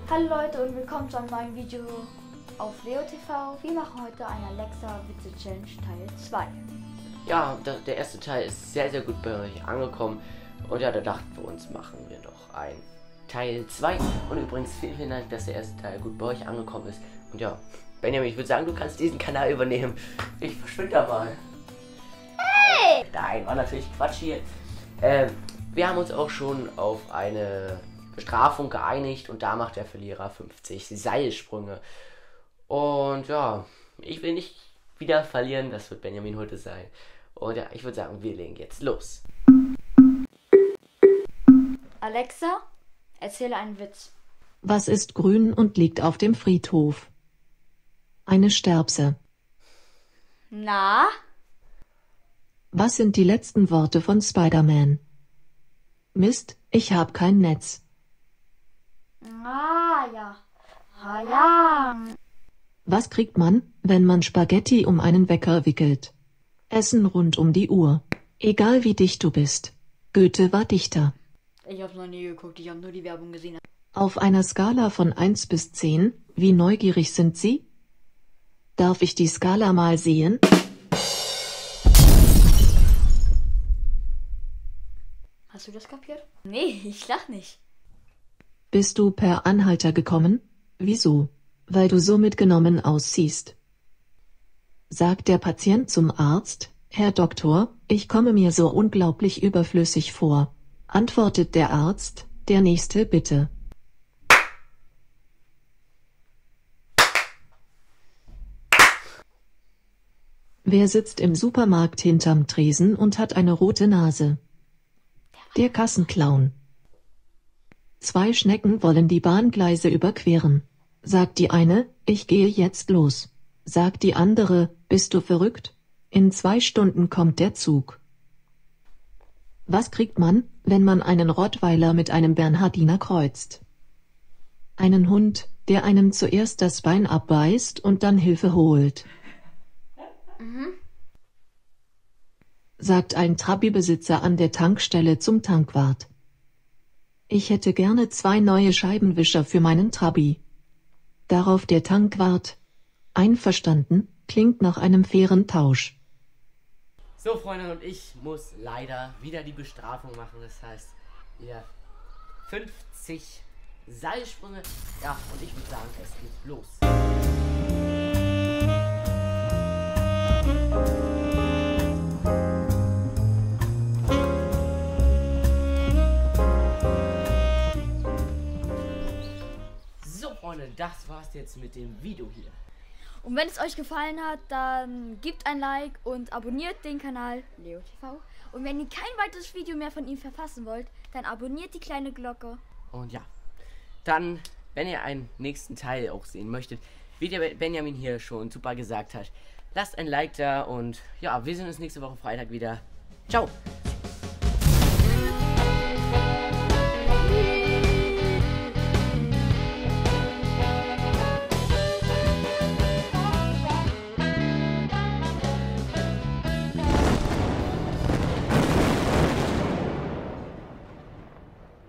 Hallo Leute und willkommen zu einem neuen Video auf Leo TV. Wir machen heute eine Alexa Witze Challenge Teil 2. Ja, der erste Teil ist sehr, sehr gut bei euch angekommen. Und ja, da dachten wir uns, machen wir noch ein Teil 2. Und übrigens vielen, vielen Dank, dass der erste Teil gut bei euch angekommen ist. Und ja, Benjamin, ich würde sagen, du kannst diesen Kanal übernehmen. Ich verschwinde da mal. Hey! Nein, war natürlich Quatsch hier. Wir haben uns auch schon auf eine Bestrafung geeinigt und da macht der Verlierer 50 Seilsprünge. Und ja, ich will nicht wieder verlieren, das wird Benjamin heute sein. Und ja, ich würde sagen, wir legen jetzt los. Alexa, erzähle einen Witz. Was ist grün und liegt auf dem Friedhof? Eine Sterbse. Na? Was sind die letzten Worte von Spider-Man? Mist, ich hab kein Netz. Ah ja. Ah ja. Was kriegt man, wenn man Spaghetti um einen Wecker wickelt? Essen rund um die Uhr. Egal wie dicht du bist. Goethe war Dichter. Ich hab's noch nie geguckt, ich habe nur die Werbung gesehen. Auf einer Skala von 1 bis 10, wie neugierig sind Sie? Darf ich die Skala mal sehen? Hast du das kapiert? Nee, ich lach nicht. Bist du per Anhalter gekommen? Wieso? Weil du so mitgenommen aussiehst. Sagt der Patient zum Arzt, Herr Doktor, ich komme mir so unglaublich überflüssig vor. Antwortet der Arzt, der nächste bitte. Wer sitzt im Supermarkt hinterm Tresen und hat eine rote Nase? Der Kassenclown. 2 Schnecken wollen die Bahngleise überqueren. Sagt die eine, ich gehe jetzt los. Sagt die andere, bist du verrückt? In 2 Stunden kommt der Zug. Was kriegt man, wenn man einen Rottweiler mit einem Bernhardiner kreuzt? Einen Hund, der einem zuerst das Bein abbeißt und dann Hilfe holt. Sagt ein Trabi-Besitzer an der Tankstelle zum Tankwart. Ich hätte gerne 2 neue Scheibenwischer für meinen Trabi. Darauf der Tankwart. Einverstanden, klingt nach einem fairen Tausch. So, Freunde, und ich muss leider wieder die Bestrafung machen. Das heißt, ja, 50 Seilsprünge. Ja, und ich würde sagen, es geht los. So, Freunde, das war's jetzt mit dem Video hier. Und wenn es euch gefallen hat, dann gebt ein Like und abonniert den Kanal Leo TV. Und wenn ihr kein weiteres Video mehr von ihm verpassen wollt, dann abonniert die kleine Glocke. Und ja, dann, wenn ihr einen nächsten Teil auch sehen möchtet, wie der Benjamin hier schon super gesagt hat, lasst ein Like da und ja, wir sehen uns nächste Woche Freitag wieder. Ciao!